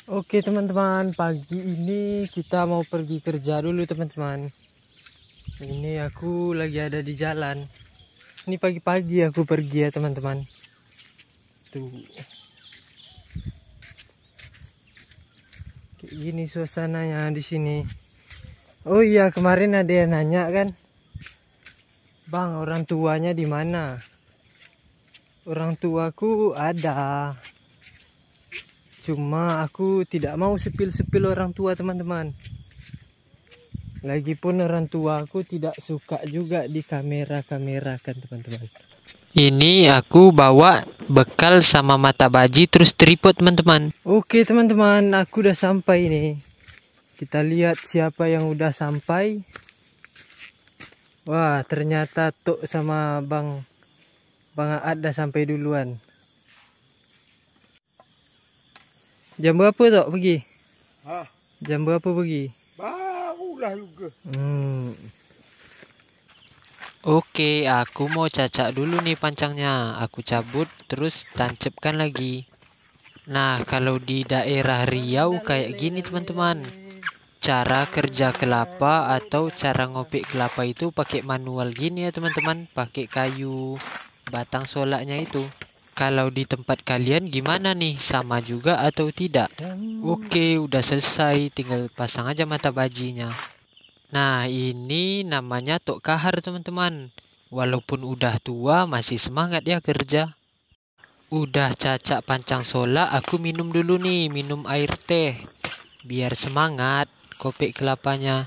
Oke teman-teman, pagi ini kita mau pergi kerja dulu teman-teman. Ini aku lagi ada di jalan. Ini pagi-pagi aku pergi ya teman-teman. Tuh. Kayak gini suasananya di sini. Oh iya, kemarin ada yang nanya kan, Bang, orang tuanya di mana? Orang tuaku ada. Cuma aku tidak mau sepil-sepil orang tua teman-teman. Lagipun orang tua aku tidak suka juga di kamera-kamera kan teman-teman. Ini aku bawa bekal sama mata baji terus tripod teman-teman. Oke teman-teman, aku udah sampai nih. Kita lihat siapa yang udah sampai. Wah, ternyata Tok sama Bang Aad udah sampai duluan. Jam berapa Tok pergi? Hah? Jam berapa pergi? Barulah juga. Oke, aku mau cacak dulu nih pancangnya. Aku cabut terus tancapkan lagi. Nah, kalau di daerah Riau kayak gini teman-teman. Cara kerja kelapa atau cara ngopik kelapa itu pakai manual gini ya teman-teman. Pakai kayu batang solaknya itu. Kalau di tempat kalian gimana nih? Sama juga atau tidak? Oke, udah selesai. Tinggal pasang aja mata bajinya. Nah, ini namanya Tok Kahar teman-teman. Walaupun udah tua masih semangat ya kerja. Udah cacak pancang solak, aku minum dulu nih, minum air teh. Biar semangat kopek kelapanya.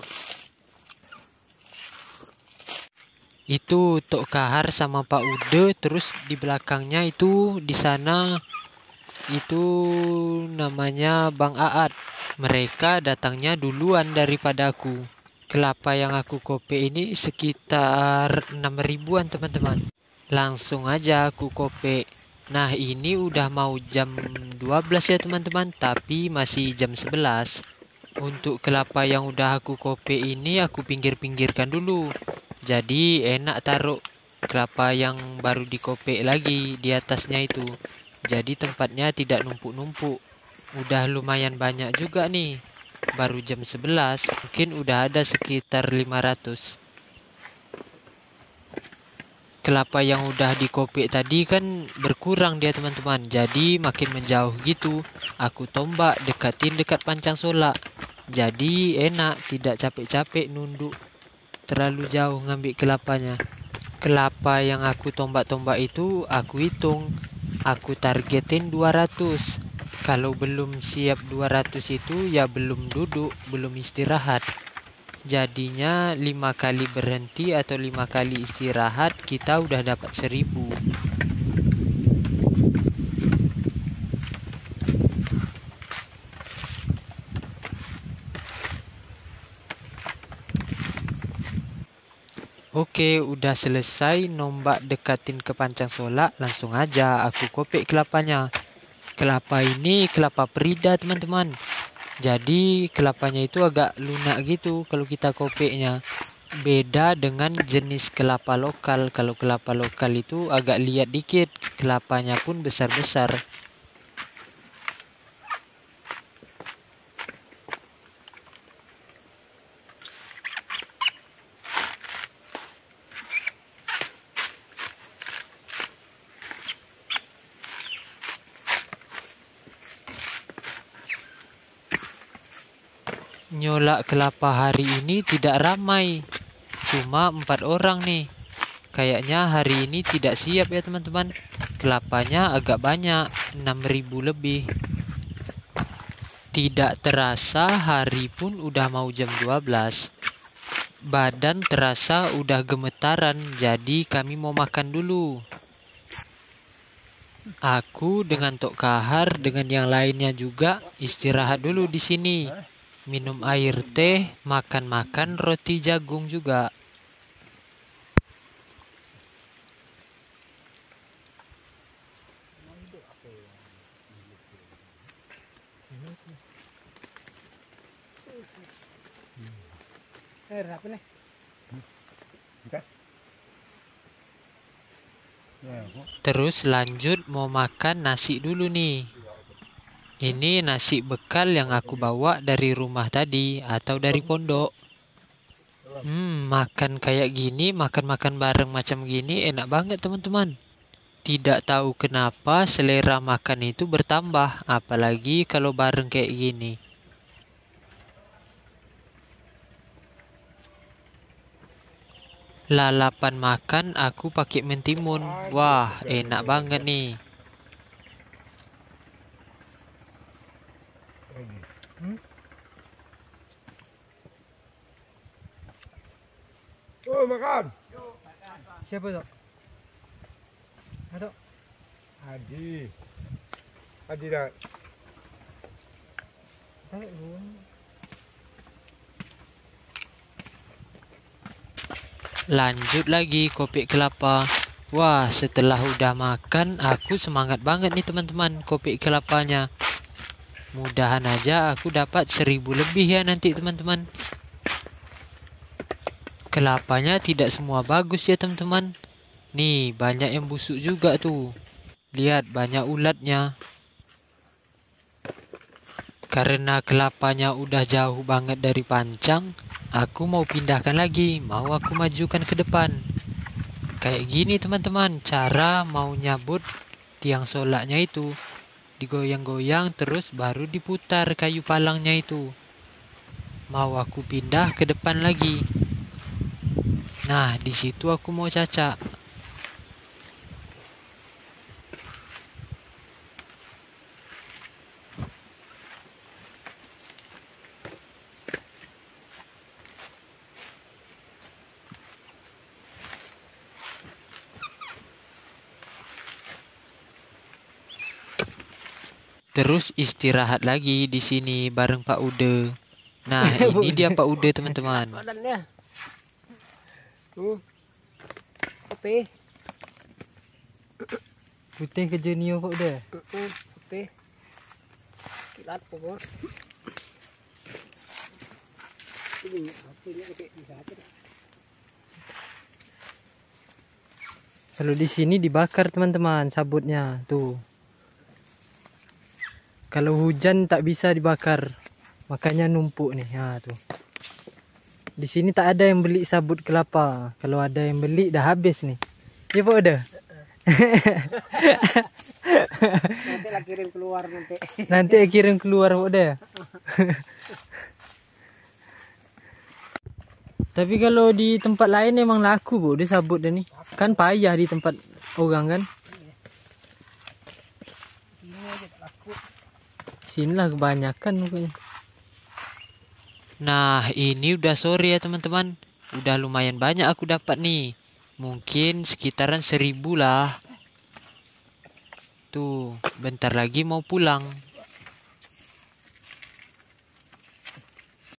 Itu Tok Kahar sama Pak Ude, terus di belakangnya itu di sana itu namanya Bang Aad. Mereka datangnya duluan daripada aku. Kelapa yang aku kope ini sekitar 6 ribuan teman-teman. Langsung aja aku kope. Nah, ini udah mau jam 12 ya teman-teman, tapi masih jam 11. Untuk kelapa yang udah aku kope ini aku pinggir-pinggirkan dulu. Jadi enak taruh kelapa yang baru dikope lagi di atasnya itu. Jadi tempatnya tidak numpuk-numpuk. Udah lumayan banyak juga nih. Baru jam 11, mungkin udah ada sekitar 500. Kelapa yang udah dikopi tadi kan berkurang dia teman-teman. Jadi makin menjauh gitu. Aku tombak dekatin dekat pancang solak. Jadi enak, tidak capek-capek nunduk terlalu jauh ngambil kelapanya. Kelapa yang aku tombak-tombak itu aku hitung. Aku targetin 200. Kalau belum siap 200 itu ya belum duduk, belum istirahat. Jadinya 5 kali berhenti atau 5 kali istirahat kita udah dapat 1000. Oke, udah selesai nombak dekatin ke pancang solak, langsung aja aku kopek kelapanya. Kelapa ini kelapa perida teman-teman. Jadi kelapanya itu agak lunak gitu kalau kita kopeknya. Beda dengan jenis kelapa lokal. Kalau kelapa lokal itu agak liat dikit, kelapanya pun besar-besar. Nyolak kelapa hari ini tidak ramai. Cuma 4 orang nih. Kayaknya hari ini tidak siap ya teman-teman. Kelapanya agak banyak, 6.000 lebih. Tidak terasa hari pun udah mau jam 12. Badan terasa udah gemetaran, jadi kami mau makan dulu. Aku dengan Tok Kahar dengan yang lainnya juga istirahat dulu di sini. Minum air teh, makan-makan roti jagung juga. Apa nih? Terus lanjut mau makan nasi dulu nih. Ini nasi bekal yang aku bawa dari rumah tadi atau dari pondok. Makan kayak gini, makan-makan bareng macam gini enak banget teman-teman. Tidak tahu kenapa selera makan itu bertambah, apalagi kalau bareng kayak gini. Lalapan makan aku pakai mentimun. Wah, enak banget nih. Oh, makan. Siapa tuh? Atau Haji. Haji dah. Lanjut lagi kopi kelapa. Wah, setelah udah makan, aku semangat banget nih teman-teman kopi kelapanya. Mudahan aja aku dapat 1000 lebih ya nanti teman-teman. Kelapanya tidak semua bagus ya teman-teman. Nih, banyak yang busuk juga tuh. Lihat, banyak ulatnya. Karena kelapanya udah jauh banget dari pancang, aku mau pindahkan lagi, mau aku majukan ke depan. Kayak gini teman-teman, cara mau nyabut tiang solaknya itu. Digoyang-goyang terus baru diputar kayu palangnya itu. Mau aku pindah ke depan lagi. Nah, di situ aku mau cacak. Terus istirahat lagi di sini bareng Pak Ude. Nah, ini dia Pak Ude teman-teman. badannya? Putih. Putih ke Junio kok udah. Putih. Kilat pokok. Kalau di sini dibakar teman-teman sabutnya tuh. Kalau hujan tak bisa dibakar, makanya numpuk nih. Ya tuh. Di sini tak ada yang beli sabut kelapa. Kalau ada yang beli dah habis nih. Iya Pak udah. Nanti lah kirim keluar nanti. Nanti kirim keluar Pak udah. Tapi kalau di tempat lain emang laku Bu, dia sabut dah nih. Kan payah di tempat orang kan. Sini aja tak laku. Sinilah kebanyakan pokoknya. Nah, ini udah sore ya teman-teman. Udah lumayan banyak aku dapat nih. Mungkin sekitaran 1000 lah. Tuh, bentar lagi mau pulang.